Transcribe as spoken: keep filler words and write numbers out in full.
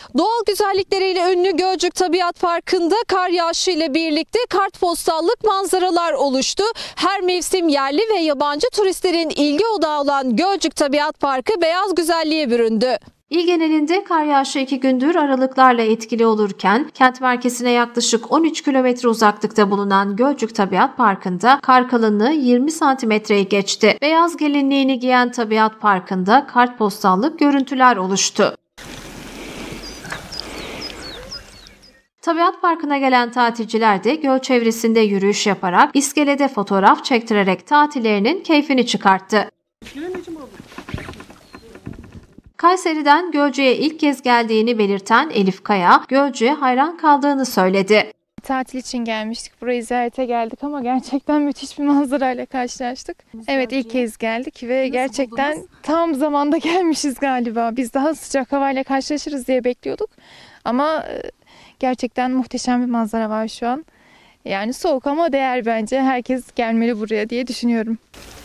Doğal güzellikleriyle ünlü Gölcük Tabiat Parkı'nda kar yağışı ile birlikte kartpostallık manzaralar oluştu. Her mevsim yerli ve yabancı turistlerin ilgi odağı olan Gölcük Tabiat Parkı beyaz güzelliğe büründü. İl genelinde kar yağışı iki gündür aralıklarla etkili olurken kent merkezine yaklaşık on üç kilometre uzaklıkta bulunan Gölcük Tabiat Parkı'nda kar kalınlığı yirmi santimetreyi geçti. Beyaz gelinliğini giyen Tabiat Parkı'nda kartpostallık görüntüler oluştu. Tabiat Parkı'na gelen tatilciler de göl çevresinde yürüyüş yaparak iskelede fotoğraf çektirerek tatillerinin keyfini çıkarttı. Kayseri'den Gölcük'e ilk kez geldiğini belirten Elif Kaya, Gölcük'e hayran kaldığını söyledi. Tatil için gelmiştik. Burayı ziyarete geldik ama gerçekten müthiş bir manzarayla karşılaştık. Evet, ilk kez geldik ve Nasıl gerçekten buldunuz? Tam zamanda gelmişiz galiba. Biz daha sıcak havayla karşılaşırız diye bekliyorduk. Ama gerçekten muhteşem bir manzara var şu an. Yani soğuk ama değer bence. Herkes gelmeli buraya diye düşünüyorum.